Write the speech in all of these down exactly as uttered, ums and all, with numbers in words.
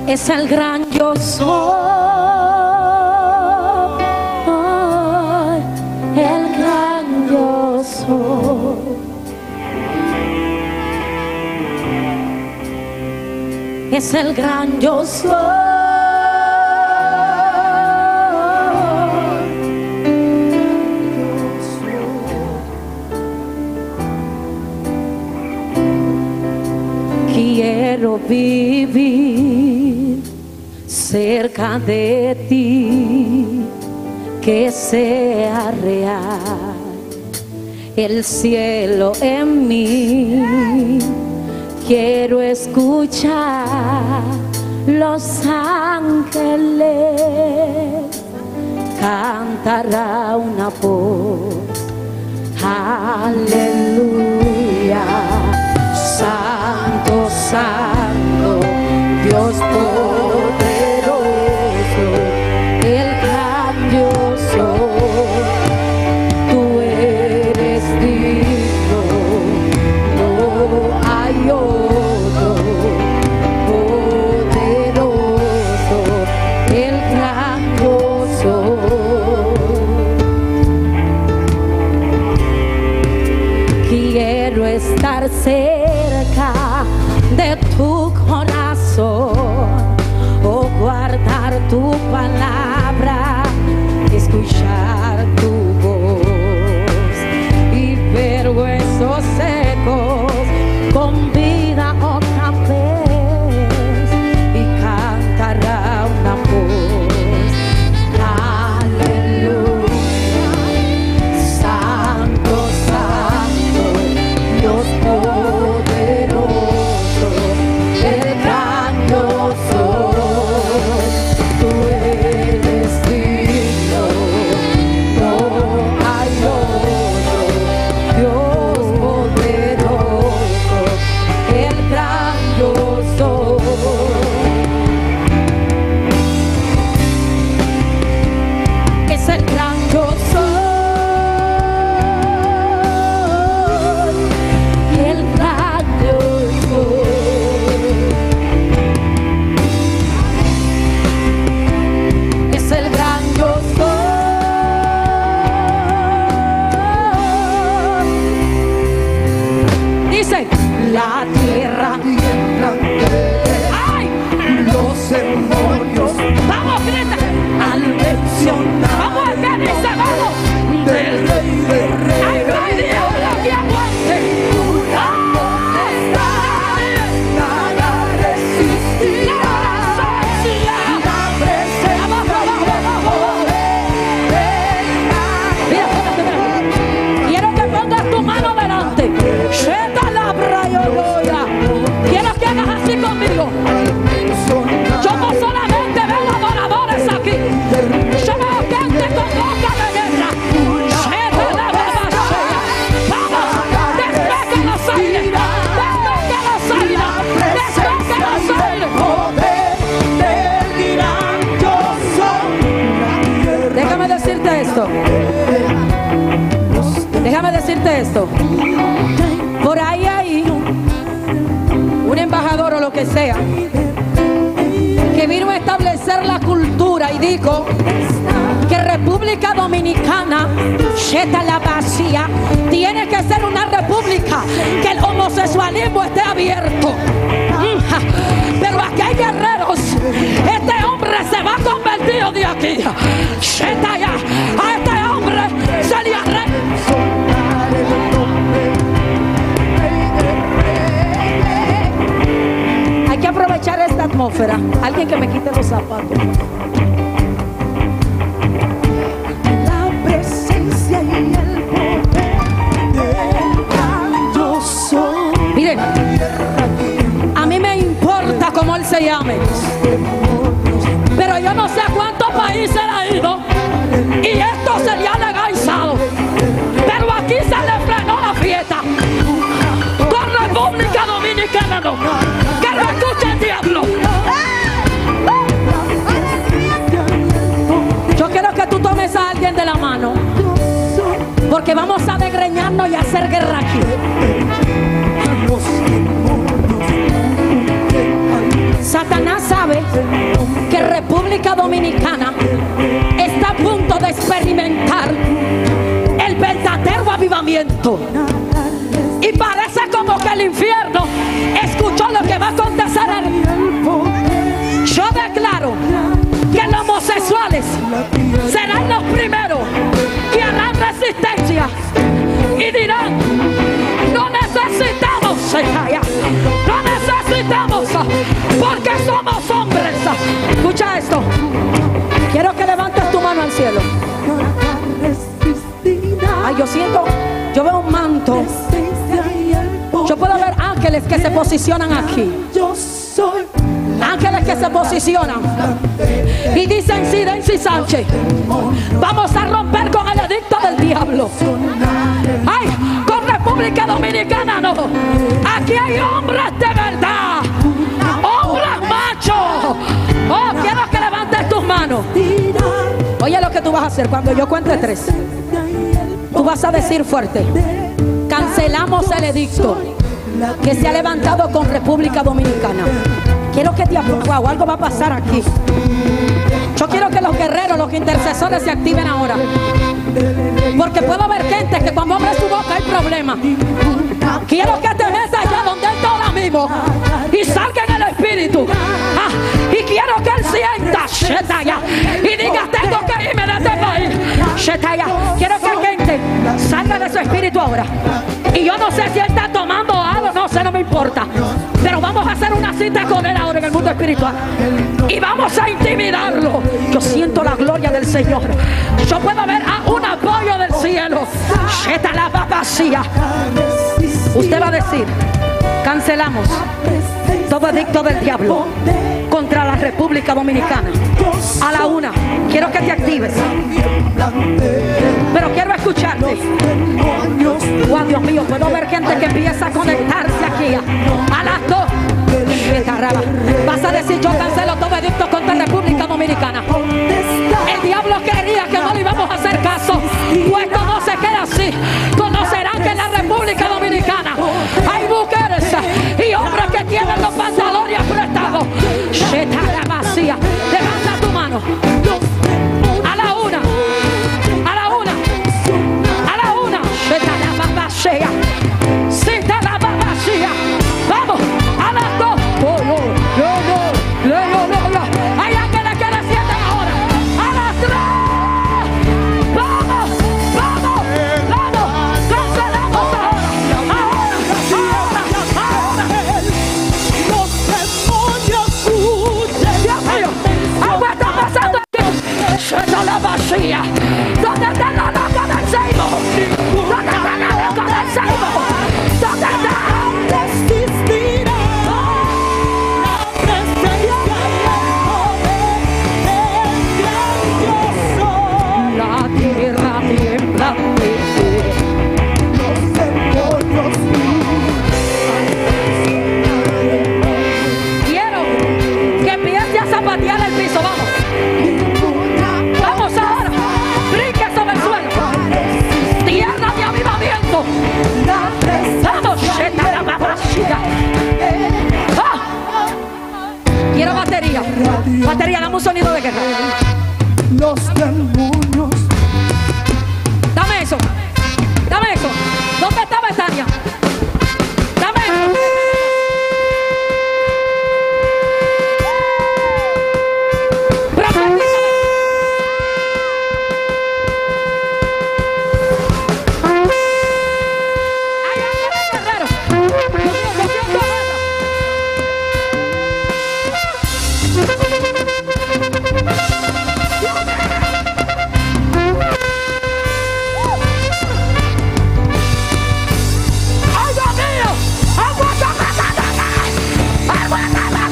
es el gran yo soy, el gran yo soy. Es el gran yo soy. Quiero vivir cerca de ti, que sea real el cielo en mí. Quiero escuchar los ángeles cantará una voz. Aleluya. Santo, santo, Dios poderoso, el gran yo soy. Tú eres digno, no hay otro. Poderoso, el gran yo soy. Quiero estar cerca de tu corazón, o guardar tu palabra, escuchar tu voz y ver huesos secos con vida otra vez, y cantará una voz. Aleluya. Santo, santo, Dios poderoso, el gran yo soy. Tú eres digno, no hay otro. Dios poderoso, el gran yo soy. Es el gran yo soy, el gran yo soy. Es el gran yo soy. Dice la tierra, ay, Los demonios vamos, grita, al mencionar vamos a que dice, vamos, del Rey de ay, no hay Reyes, diablo que aguante. nada resistirá. La presencia y el poder Quiero que pongas tu mano delante. Sheta la brayoya. Quiero que hagas así conmigo. Yo no solamente veo adoradores aquí, yo veo gente con boca de guerra. Sheta la brayoya. Vamos, despeja los aires, despeja los aires, despeja los aires. del gran yo soy. Déjame decirte esto. Déjame decirte esto. Por ahí hay un embajador o lo que sea que vino a establecer la cultura y dijo que República Dominicana, Sheta la vacía, tiene que ser una república que el homosexualismo esté abierto. Pero aquí hay guerreros. Este hombre se va convertido de aquí. Sheta ya. A este hombre se le arregla. Hay que aprovechar esta atmósfera. Alguien que me quite los zapatos. La presencia y el poder del gran yo soy. Miren, a mí me importa cómo él se llame, pero yo no sé a cuántos países él ha ido y esto se le ha legalizado. Pero aquí se le frenó la fiesta. Con República Dominicana no. Que lo escuche el diablo. Yo quiero que tú tomes a alguien de la mano, porque vamos a desgreñarnos y a hacer guerra aquí. Satanás sabe que República Dominicana está a punto de experimentar el verdadero avivamiento. Y parece como que el infierno escuchó lo que va a acontecer. Yo declaro que los homosexuales serán los primeros que harán resistencia y dirán: no necesitamos secaya, no necesitamos, porque somos hombres. Escucha esto. Quiero que levantes tu mano al cielo. Ay, yo siento, yo veo un manto. Yo puedo ver ángeles que se posicionan aquí. Ángeles que se posicionan y dicen: sí, Densi Sánchez, vamos a romper con el edicto del diablo. Ay, con República Dominicana no. Aquí hay hombres de verdad, hombres machos. Oh, quiero que levantes tus manos. Oye lo que tú vas a hacer cuando yo cuente tres. Tú vas a decir fuerte: cancelamos el edicto que se ha levantado con República Dominicana. Quiero que te aplaudas. Wow, algo va a pasar aquí. Yo quiero que los guerreros, los intercesores se activen ahora, porque puedo haber gente que cuando abre su boca hay problemas. Quiero que te metas allá donde él está ahora mismo y salga en el espíritu. Ah, y quiero que él sienta Shetaya y diga: tengo que irme de este país. Shetaya. Quiero que gente salga de su espíritu ahora. Y yo no sé si él está tomando algo, no sé, no me importa. Pero vamos a hacer una cita con él ahora en el mundo espiritual. Y vamos a intimidarlo. Yo siento la gloria del Señor. Yo puedo ver a un apoyo del cielo. Shetala vacía. Usted va a decir: cancelamos todo edicto del diablo contra la República Dominicana. A la una, quiero que te actives, pero quiero escucharte. Oh, Dios mío, puedo ver gente que empieza a conectarse aquí. A las dos, vas a decir: yo cancelo todo edicto contra la República Dominicana. El diablo quería que no le íbamos a hacer caso. Pues no se queda así. Conocerán que en la República Dominicana hay mujeres y hombres que tienen los pantalones apretados. Shetala vacía. Levanta tu mano. A la una. A la una. A la una. Shetala vacía. Shetala vacía. Vamos. A las dos. Oh, no, no, no, no, no, no. Hay ángeles que descienden ahora. A las tres. Vamos. Vamos. Vamos. Cancelamos ahora. Ahora. Ahora. Ahora. Los demonios huyen. Dios mío. Algo está pasando aquí. Shetala vacía. ¿Dónde está la loca del Seibo? ¿Dónde está la loca del Seibo? ¿Dónde está? Resistirá la presencia y el poder del gran yo soy. La tierra tiembla. Los demonios Quiero que empiece a zapatear el piso. Vamos. Vamos ahora. Brinque sobre el suelo. Tierra de avivamiento. Vamos. Shetala vacía. Ah. Quiero batería. Batería, dame un sonido de guerra. los demonios. Dame eso. Dame eso. ¿Dónde está Betania? Dame eso. Profetízame. Ay, ángeles guerreros. Dios mío, yo siento guerra. ¡Ay, Dios mío! ¡Aguántame! ¡Aguántame!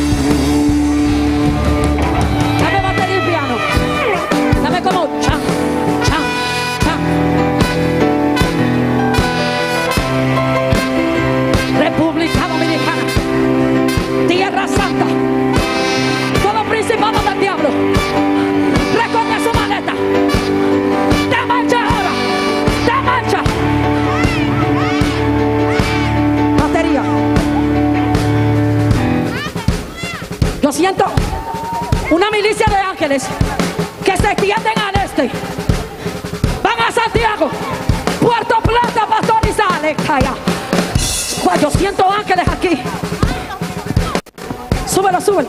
Dame batería y piano. Dame como chan, chan, chan. República Dominicana, Tierra Santa, siento una milicia de ángeles que se extienden al este. Van a Santiago, Puerto Plata, Pastorizales, calla. Pues yo siento ángeles aquí. Súbelo, súbelo.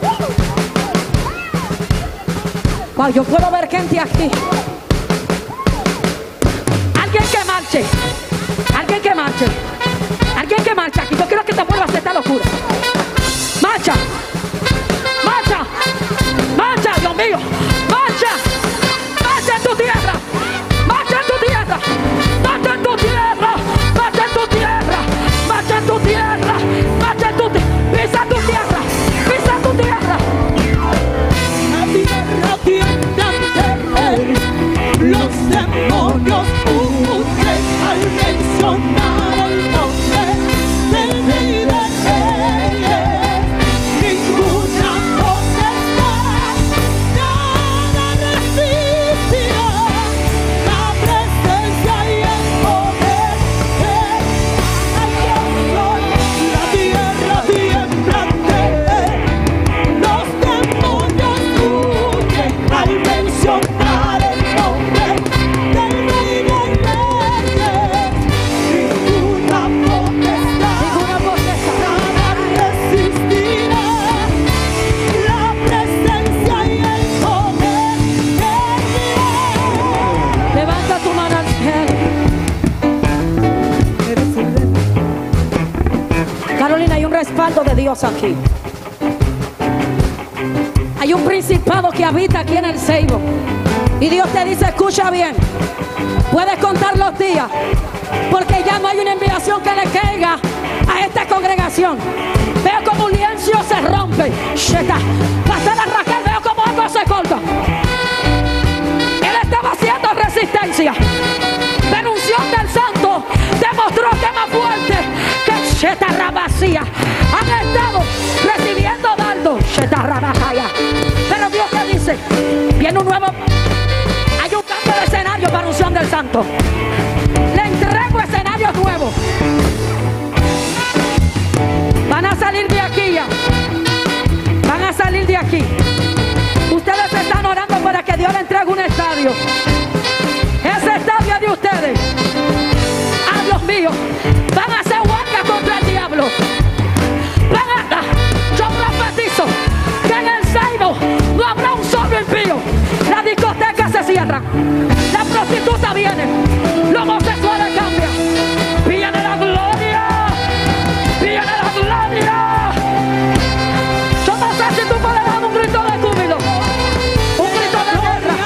Wow, yo puedo ver gente aquí. Alguien que marche. Alguien que marche. Alguien que marcha aquí. Yo quiero que te muevas de esta locura. Marcha. Marcha. Marcha, Dios mío. Marcha. Marcha en tu tierra. Marcha en tu tierra. Marcha en tu tierra. Marcha en tu tierra. Marcha en tu tierra. Marcha en tu tierra. Pisa tu tierra. Pisa tu tierra. La tierra tiembla, los demonios huyen al mencionar el nombre del Rey de Reyes. Ninguna potestad, nada resistirá la presencia y el poder de Dios. La tierra tiembla, los demonios huyen al mencionar el nombre del Rey de Reyes. Ninguna potestad, Ninguna potestad. nada resistirá la presencia y el poder de Dios. Levanta tu mano al cielo. Eres el Rey. Carolina, hay un respaldo de Dios aquí. Hay un principado que habita aquí en el Ceibo. Y Dios te dice, escucha bien. Puedes contar los días, porque ya no hay una enviación que le caiga a esta congregación. Veo como un lienzo se rompe. Sheta. Pastora Raquel, veo como algo se corta. Él estaba haciendo resistencia. La unción del santo demostró que más fuerte que Sheta Rabasía han estado recibiendo dardo. Sheta Rabajaya. Pero Dios te dice, viene un nuevo, hay un cambio de escenario para unción del santo. Le entrego escenarios nuevos. Van a salir de aquí ya. Van a salir de aquí. Ustedes están orando para que Dios le entregue un estadio. Ese estadio es de ustedes. Ah, Dios mío. Van a hacer huelga contra el diablo. Van a, yo profetizo que en el Ceibo no habrá un solo impío. La discoteca se cierra. La prostituta viene. Los homosexuales cambian. Viene la gloria. Viene la gloria. Yo no sé si tú puedes dar un grito de júbilo. Un grito de guerra.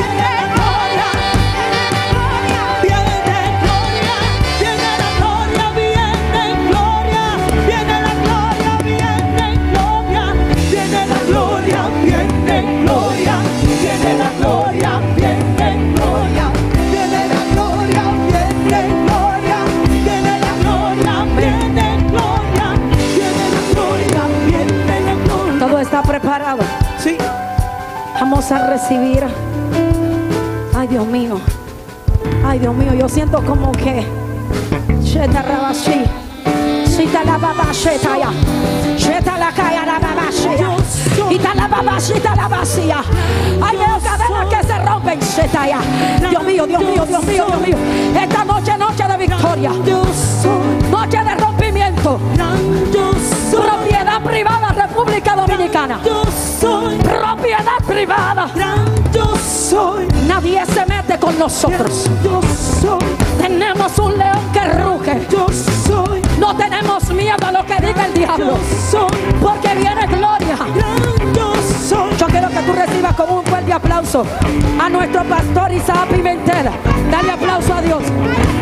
Todo está preparado. Sí. Vamos a recibir. Ay, Dios mío. Ay, Dios mío. Yo siento como que Sheta Rabashi. Shita la babasheta ya. Sheta la kaya la babashia. Shita la babashita la vacía. Ay, veo cadenas que se rompen. Sheta ya. Dios mío, Dios mío, Dios mío, Dios mío. Esta noche, noche de victoria. Noche de rompimiento. Propiedad privada, República Dominicana. Propiedad privada. Nadie se mete con nosotros. Tenemos un león que ruge. No tenemos miedo a lo que diga el diablo, porque viene gloria. Yo quiero que tú recibas con un fuerte aplauso a nuestro pastor Isaac Pimentel. Dale aplauso a Dios.